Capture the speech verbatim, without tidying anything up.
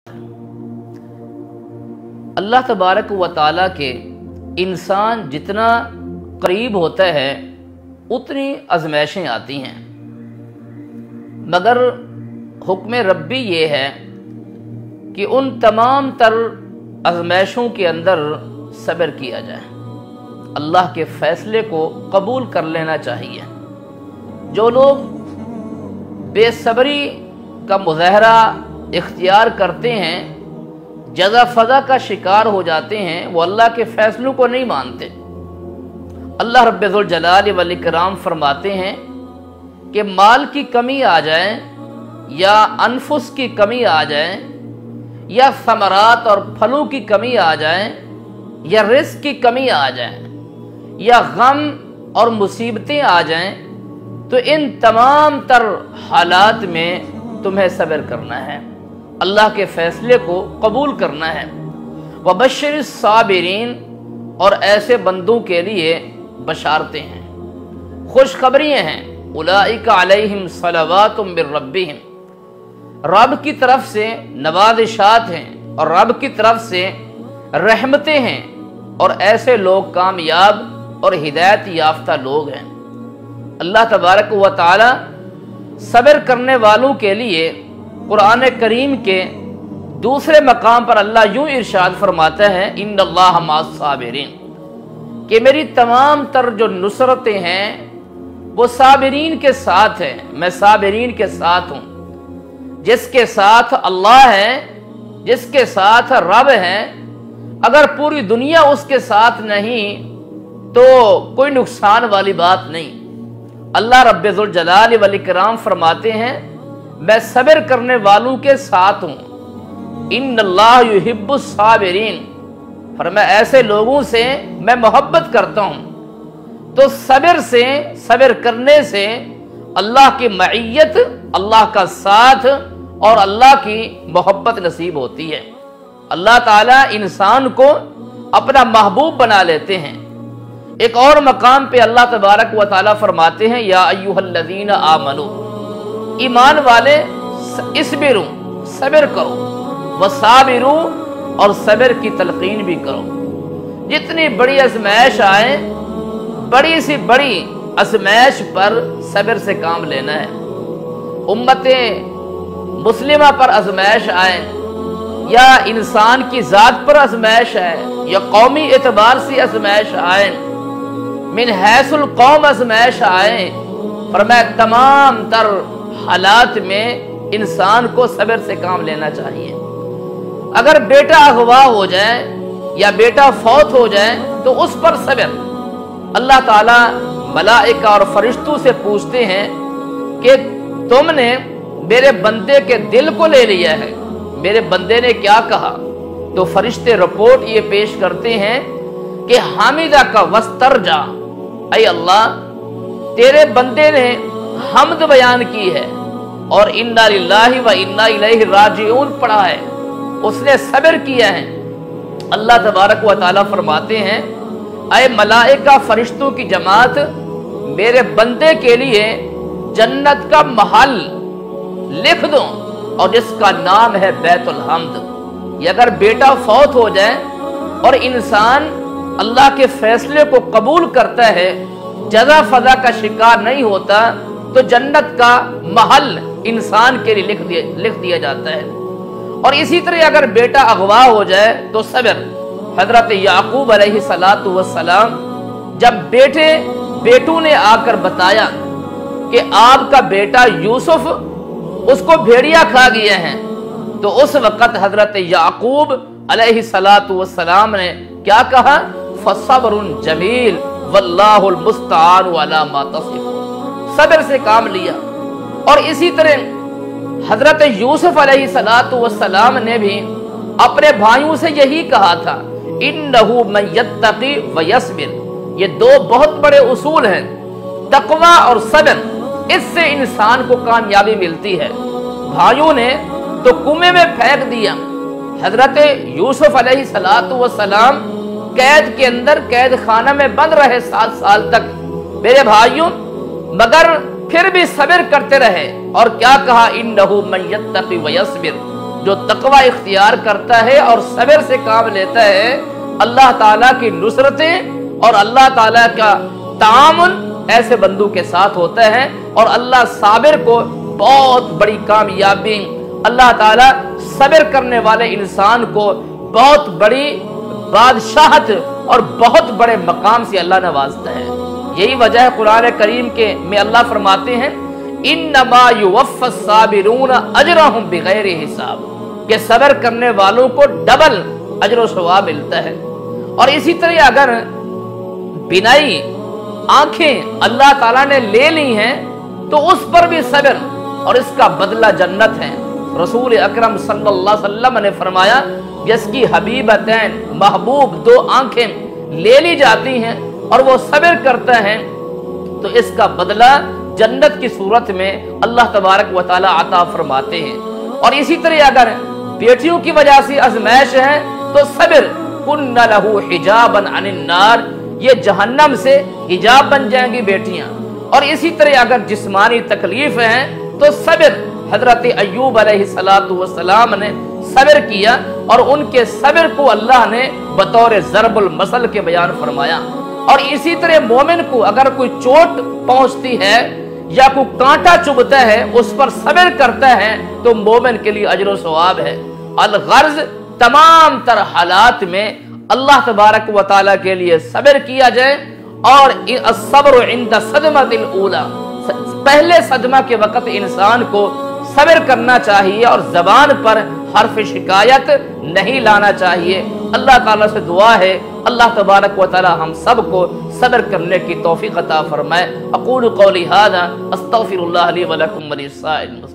اللہ تبارک و تعالیٰ کے انسان جتنا قریب ہوتا ہے اتنی آزمائشیں آتی ہیں، مگر حکم ربی یہ ہے کہ ان تمام تر آزمائشوں کے اندر صبر کیا جائے، اللہ کے فیصلے کو قبول کر لینا چاہیے۔ جو لوگ بے صبری کا مظاہرہ اختیار کرتے ہیں، جزا فضا کا شکار ہو جاتے ہیں، وہ اللہ کے فیصلوں کو نہیں مانتے۔ اللہ رب ذوالجلال والاکرام فرماتے ہیں کہ مال کی کمی آ جائے یا انفس کی کمی آ جائے یا ثمرات اور پھلوں کی کمی آ جائے یا رزق کی کمی آ جائے یا غم اور مصیبتیں آ جائیں، تو ان تمام تر حالات میں تمہیں صبر کرنا ہے، اللہ کے فیصلے کو قبول کرنا ہے۔ وبشر الصابرین، اور ایسے بندوں کے لیے بشارتیں ہیں، خوشخبریاں ہیں۔ اولئک علیہم صلوات من ربہم، رب کی طرف سے نوازشات ہیں اور رب کی طرف سے رحمتیں ہیں، اور ایسے لوگ کامیاب اور ہدایت یافتہ لوگ ہیں۔ اللہ تبارک و تعالی صبر کرنے والوں کے لیے قرآن کریم کے دوسرے مقام پر اللہ یوں ارشاد فرماتا ہے، ان اللہ مع الصابرین، کہ میری تمام تر جو نصرتیں ہیں وہ صابرین کے ساتھ ہیں، میں صابرین کے ساتھ ہوں۔ جس کے ساتھ اللہ ہے، جس کے ساتھ رب ہے، اگر پوری دنیا اس کے ساتھ نہیں تو کوئی نقصان والی بات نہیں۔ اللہ رب ذوالجلال والاکرام فرماتے ہیں، میں صبر کرنے والوں کے ساتھ ہوں۔ ان اللہ یحب الصابرین، فرمایا ایسے لوگوں سے میں محبت کرتا ہوں۔ تو صبر سے، صبر کرنے سے اللہ کی معیت، اللہ کا ساتھ اور اللہ کی محبت نصیب ہوتی ہے۔ اللہ تعالیٰ انسان کو اپنا محبوب بنا لیتے ہیں۔ ایک اور مقام پہ اللہ تبارک و تعالیٰ فرماتے ہیں، یا ایھا الذین آمنو، ایمان والے اسبروا، صبر کرو، وصابروا، اور صبر کی تلقین بھی کرو۔ جتنی بڑی آزمائش آئے، بڑی سی بڑی آزمائش پر صبر سے کام لینا ہے۔ امت مسلمہ پر آزمائش آئے یا انسان کی ذات پر آزمائش آئے یا قومی اعتبار سے آزمائش آئے، من حیث القوم آزمائش آئے، فرمایا تمام تر حالات میں انسان کو صبر سے کام لینا چاہیے۔ اگر بیٹا اغوا ہو جائے یا بیٹا فوت ہو جائے تو اس پر صبر۔ اللہ تعالیٰ ملائکہ اور فرشتوں سے پوچھتے ہیں کہ تم نے میرے بندے کے دل کو لے لیا ہے، میرے بندے نے کیا کہا؟ تو فرشتے رپورٹ یہ پیش کرتے ہیں کہ حامدہ کا وسترجا، اے اللہ تیرے بندے نے حمد بیان کی ہے اور انا للہ و انا الیہ راجعون پڑھا ہے، اس نے صبر کیا ہے۔ اللہ تبارک و تعالیٰ فرماتے ہیں، اے ملائکہ فرشتوں کی جماعت، میرے بندے کے لیے جنت کا محل لکھ دو اور جس کا نام ہے بیت الحمد۔ یہ اگر بیٹا فوت ہو جائے اور انسان اللہ کے فیصلے کو قبول کرتا ہے، جزا فضا کا شکار نہیں ہوتا، تو جنت کا محل انسان کے لیے لکھ دیا لکھ دیا جاتا ہے۔ اور اسی طرح اگر بیٹا اغوا ہو جائے تو صبر۔ حضرت یعقوب علیہ الصلاۃ والسلام جب بیٹے بیٹوں نے آ کر بتایا کہ آپ کا بیٹا یوسف، اس کو بھیڑیا کھا گئے ہیں، تو اس وقت حضرت یعقوب علیہ الصلاۃ والسلام نے کیا کہا؟ فصبر جمیل واللہ المستعان علی ما تصفون، صبر سے کام لیا۔ اور اسی طرح حضرت یوسف علیہ الصلاۃ والسلام نے بھی اپنے بھائیوں سے یہی کہا تھا، انہ من یتقی ویصبر۔ یہ دو بہت بڑے اصول ہیں، تقوی اور صبر، اس سے انسان کو کامیابی ملتی ہے۔ بھائیوں نے تو کنویں میں پھینک دیا، حضرت یوسف علیہ الصلاۃ والسلام قید کے اندر قید خانہ میں بند رہے سات سال تک میرے بھائیوں، مگر پھر بھی صبر کرتے رہے۔ اور کیا کہا؟ انہ من یتقی ویصبر، جو تقوی اختیار کرتا ہے اور صبر سے کام لیتا ہے، اللہ تعالیٰ کی نصرتیں اور اللہ تعالیٰ کا تعامل ایسے بندوں کے ساتھ ہوتا ہے، اور اللہ صابر کو بہت بڑی کامیابی، اللہ تعالیٰ صبر کرنے والے انسان کو بہت بڑی بادشاہت اور بہت بڑے مقام سے اللہ نوازتا ہے۔ یہی وجہ ہے قرآن کریم کے میں اللہ فرماتے ہیں انما یوفی الصابرون اجرہم بغیر حساب، کہ صبر کرنے والوں کو ڈبل اجر و ثواب ملتا ہے۔ اور اسی طرح اگر بینائی آنکھیں اللہ تعالیٰ نے لے لی ہیں تو اس پر بھی صبر اور اس کا بدلہ جنت ہے۔ رسول اکرم صلی اللہ علیہ وسلم نے فرمایا جس کی حبیبتین محبوب دو آنکھیں لے لی جاتی ہیں اور وہ صبر کرتا ہے تو اس کا بدلہ جنت کی صورت میں اللہ تبارک و تعالی عطا فرماتے ہیں۔ اور اسی طرح اگر بیٹیوں کی وجہ سے آزمائش ہے تو صبر کن لہ حجابا عن النار، یہ جہنم سے حجاب بن جائیں گی بیٹیاں۔ اور اسی طرح اگر جسمانی تکلیف ہے تو صبر، حضرت ایوب علیہ السلام نے صبر کیا اور ان کے صبر کو اللہ نے بطور ضرب المثل کے بیان فرمایا۔ اور اسی طرح مومن کو اگر کوئی چوٹ پہنچتی ہے یا کوئی کانٹا چبھتا ہے اس پر صبر کرتا ہے تو مومن کے لیے اجر و ثواب ہے۔ الغرض تمام تر حالات میں اللہ تبارک و تعالیٰ کے لیے صبر کیا جائے، اور الصبر عند صدمۃ الاولی، پہلے صدمہ کے وقت انسان کو صبر کرنا چاہیے اور زبان پر حرف شکایت نہیں لانا چاہیے۔ اللہ تعالیٰ سے دعا ہے اللہ تبارک و تعالیٰ ہم سب کو صبر کرنے کی توفیق عطا فرمائے۔ اقول قولی ھذا استغفر اللہ لی ولکم ولسائر المسلمین۔